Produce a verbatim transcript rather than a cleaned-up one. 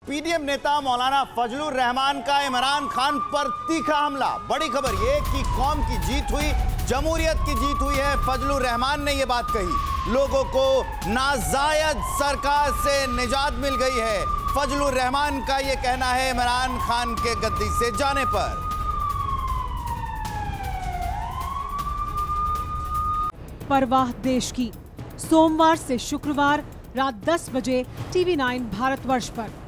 PDM नेता मौलाना फजलुर रहमान का इमरान खान पर तीखा हमला। बड़ी खबर ये कि कौम की जीत हुई, जमहूरियत की जीत हुई है। फजलुर रहमान ने यह बात कही। लोगों को नाजायज सरकार से निजात मिल गई है। फजलुर रहमान का यह कहना है इमरान खान के गद्दी से जाने पर। परवाह देश की, सोमवार से शुक्रवार रात दस बजे टीवी नाइन भारतवर्ष पर।